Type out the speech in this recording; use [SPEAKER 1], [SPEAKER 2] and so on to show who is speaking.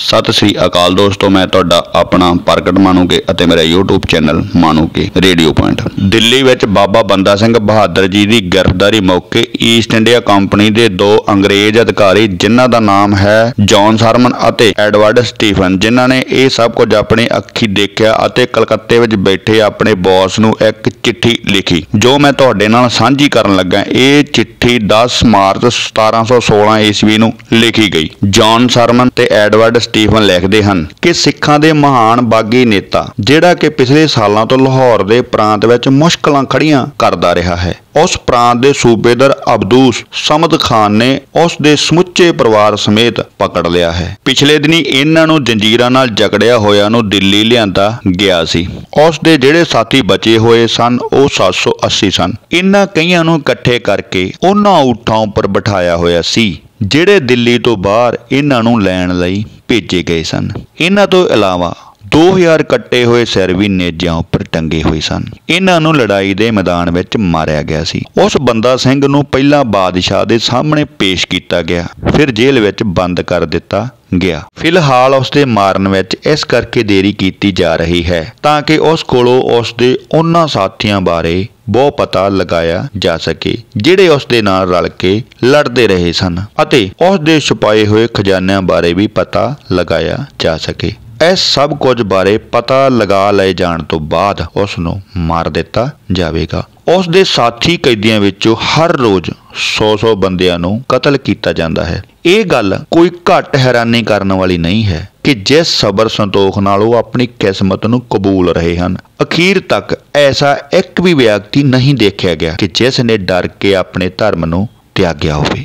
[SPEAKER 1] सत श्री अकाल दोस्तों, मैं तुहाडा अपना प्रगट मानूके ਅਤੇ मेरा YouTube channel Manuke radio point. Delhi विच बाबा बंदा सिंह बहादुर जी की गिरफ्तारी मौके ईस्ट इंडिया कंपनी के दो अंग्रेज अधिकारी जिन्हां दा नाम है जॉन सरमन ਅਤੇ एडवर्ड स्टीफन, जिन्हां ने यह सब कुछ अपनी अखी देखा ਅਤੇ कलकत्ते विच बैठे अपने बॉस नूं एक चिट्ठी लिखी जो मैं तुहाडे नाल सांझी करन लगा। ये चिट्ठी 10 मार्च 1716 ईस्वी नूं लिखी गई। जॉन सरमन ते एडवर्ड स्टीफन लिखते हैं कि सिखां दे महान बागी नेता जिहड़ा कि पिछले सालों तो लाहौर के प्रांत विच मुश्किलां खड़ियां करदा रहा है, उस प्रांत के सूबेदार अब्दूस समद खान ने उस दे समुचे परिवार समेत पकड़ लिया है। पिछले दिनी इन्हां नूं जंजीरां नाल जकड़िया होया नूं दिल्ली लिआंदा गया सी। उस दे जिहड़े साथी बचे हुए सन वो 780 सन। इन्हां कईयां नूं इकट्ठे करके उन्हां ऊठां उपर बिठाया होया सी जिहड़े दिल्ली तो बाहर इन्हां नूं लैण लई भेजे गए सन। इन्हां तो इलावा 2000 कट्टे हुए सिर भी नेजियां उपर टंगे हुए सन। इन्हां नूं लड़ाई दे मैदान विच मारिया गया सी। उस बंदा सिंह नूं पहिलां बादशाह दे सामने पेश किया गया, फिर जेल विच बंद कर दिता गया। फिलहाल उसके मारन विच इस करके देरी की जा रही है ताकि उस कोलों उसके उन्हां साथियों बारे बहुत पता लगाया जा सके जिहड़े उसके नाल रल के लड़ते रहे सन अते उसके छुपाए हुए खजानिਆਂ बारे भी पता लगाया जा सके। इस सब कुछ बारे पता लगा ले जाण तो बाद उसनूं मार दिता जाएगा। उसके साथी कैदियों विचों हर रोज 100 बंदियां नूं कतल किया जाता है। ये गल कोई घट हैरानी करने वाली नहीं है कि जिस सबर संतोख नाल वो अपनी किस्मत नूं कबूल रहे हैं, अखीर तक ऐसा एक भी व्यक्ति नहीं देखा गया कि जिसने डर के अपने धर्म नूं त्याग्या होवे।